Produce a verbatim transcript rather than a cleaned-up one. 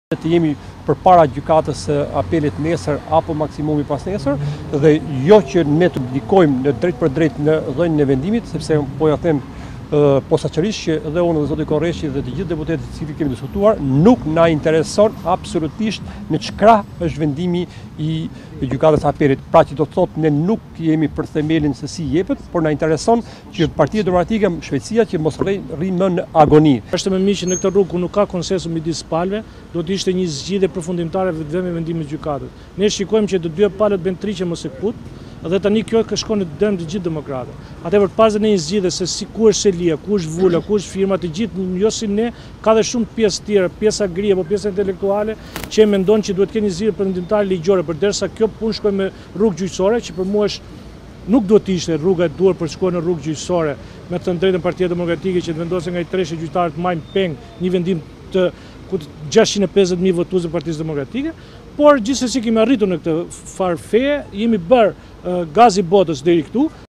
Të jemi përpara gjykatës së apelit nesër apo maksimumi pas nesër dhe jo që ne të ndikojmë në drejt për drejt në dhënien e vendimit, sepse po ja them posaçërisht që dhe unë dhe zoti Korreshi dhe të gjithë deputetët të cilët kemi diskutuar nuk na intereson absolutisht në çka është vendimi i gjykatës së apelit. Pra që do të thotë ne nuk jemi për themelin se si jepet, por na intereson që Partia Demokratike Shqetësia që mos rri më në agoni. Është më mirë që në këtë rrugë ku nuk ka konsensus midis palëve, do të ishte një zgjidhje përfundimtare vetëm me vendimin e gjykatës. Ne shikojmë që të dy palët bën triqe mos e kput, dhe tani kjo shkon në dëm të gjithë demokratëve. Atë për pas në një zgjidhje se si ku është Selia, ku është Vula, ku është firma, të gjithë jo si ne, ka dhe shumë pjesë tjera, pjesa gri apo pjesa intelektuale që mendon që duhet të kenë një zgjidhje përfundimtare ligjore, përderisa kjo punë shkojë me rrugë gjyqësore, që për mua është nuk duhet të ishte rruga e duhur për të shkuar në rrugë gjyqësore, me të drejtën Partia Demokratike që të vendosë nga i treshë gjyqtarë të marrin peng një vendim të gjashtëqind e pesëdhjetë mijë votues të Partisë Demokratike, por gjithsesi kemi arritur në këtë farë feje, jemi bërë uh, gazi botës deri këtu.